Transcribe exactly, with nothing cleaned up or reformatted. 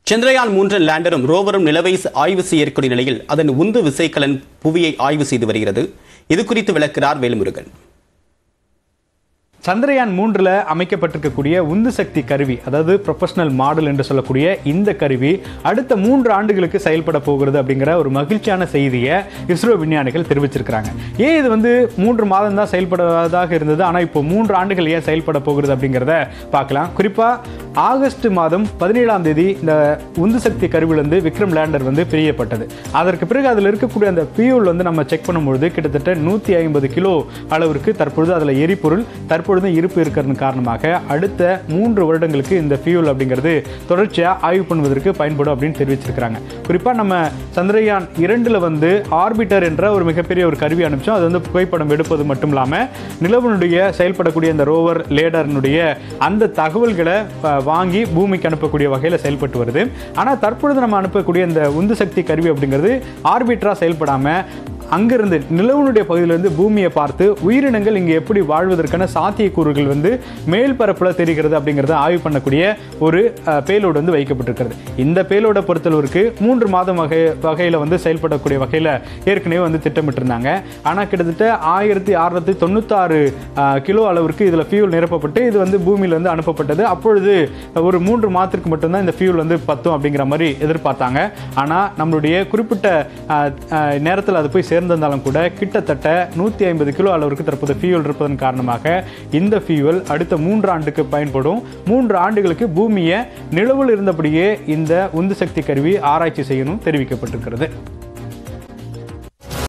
சந்திரயான் மூன்று லேண்டரும் ரோவரும் நிலவை ஆய்வு செய்யக்கூடிய நிலையில் அதன் உந்து விசைக்கலன் புவியை ஆய்வு செய்து வருகிறது. இது குறித்து விளக்கிறார் வேல்முருகன். சந்திரயான் மூன்றில் அமைக்கப்பட்டிருக்கக்கூடிய உந்து சக்தி கருவி, அதாவது ப்ரொஃபஷனல் மாடல் என்று சொல்லக்கூடிய இந்த கருவி அடுத்த மூன்று ஆண்டுகளுக்கு செயல்பட போகிறது அப்படிங்கிற ஒரு மகிழ்ச்சியான செய்தியை இஸ்ரோ விஞ்ஞானிகள் தெரிவிச்சிருக்கிறாங்க. ஏன் இது வந்து மூன்று மாதம் தான் செயல்படுவதாக இருந்தது, ஆனால் இப்போ மூன்று ஆண்டுகள் ஏன் செயல்பட போகிறது அப்படிங்கிறத பார்க்கலாம். குறிப்பாக ஆகஸ்ட் மாதம் பதினேழாம் தேதி இந்த உந்து சக்தி கருவிலிருந்து விக்ரம் லேண்டர் வந்து பிரியப்பட்டது. அதற்கு பிறகு அதில் இருக்கக்கூடிய அந்த ஃபியூல் வந்து நம்ம செக் பண்ணும்பொழுது கிட்டத்தட்ட நூற்றி ஐம்பது கிலோ அளவிற்கு தற்பொழுது அதில் எரிபொருள் தற்பொழுது இருப்பு இருக்கிறது காரணமாக அடுத்த மூன்று வருடங்களுக்கு இந்த ஃபியூல் அப்படிங்கிறது தொடர்ச்சியாக ஆய்வு பண்ணுவதற்கு பயன்படும் அப்படின்னு தெரிவிச்சிருக்கிறாங்க. குறிப்பாக நம்ம சந்திரயான் இரண்டுல வந்து ஆர்பிட்டர் என்ற ஒரு மிகப்பெரிய ஒரு கருவி அனுப்பிச்சோம். அது வந்து புகைப்படம் எடுப்பது மட்டும் இல்லாமல் நிலவனுடைய செயல்படக்கூடிய இந்த ரோவர் லேடர்னுடைய அந்த தகவல்களை வாங்கி பூமிக்கு அனுப்பக்கூடிய வகையில் செயல்பட்டு வருது. ஆனால் தற்பொழுது நம்ம அனுப்பக்கூடிய இந்த உந்து சக்தி கருவி அப்படிங்கிறது ஆர்பிட்டராக செயல்படாமல் அங்கிருந்து நிலவனுடைய பகுதியிலிருந்து பூமியை பார்த்து உயிரினங்கள் இங்கே எப்படி வாழ்வதற்கான சாத்தியக்கூறுகள் வந்து மேல் பரப்பில் தெரிகிறது அப்படிங்கிறத ஆய்வு பண்ணக்கூடிய ஒரு பேலோடு வந்து வைக்கப்பட்டிருக்கிறது. இந்த பேலோட பொறுத்தளவிற்கு மூன்று மாதம் வகை வகையில் வந்து செயல்படக்கூடிய வகையில் ஏற்கனவே வந்து திட்டமிட்டிருந்தாங்க. ஆனால் கிட்டத்தட்ட ஆயிரத்தி அறுநூத்தி தொண்ணூத்தாறு கிலோ அளவிற்கு இதில் ஃபியூல் நிரப்பப்பட்டு இது வந்து பூமியில் வந்து அனுப்பப்பட்டது. அப்பொழுது ஒரு மூன்று மாதத்திற்கு மட்டும்தான் இந்த ஃபியூல் வந்து பத்தும் அப்படிங்கிற மாதிரி எதிர்பார்த்தாங்க. ஆனால் நம்மளுடைய குறிப்பிட்ட நேரத்தில் அது போய் சேர்ந்திருந்தாலும் கூட கிட்டத்தட்ட நூற்றி ஐம்பது கிலோ அளவிற்கு தற்போது ஃபியூல் இருப்பதன் காரணமாக இந்த ஃபியூல் அடுத்த மூன்று ஆண்டுக்கு பயன்படும். மூன்று ஆண்டுகளுக்கு பூமியை நிலவில் இருந்தபடியே இந்த உந்து சக்தி கருவி ஆராய்ச்சி செய்யணும் தெரிவிக்கப்பட்டிருக்கிறது.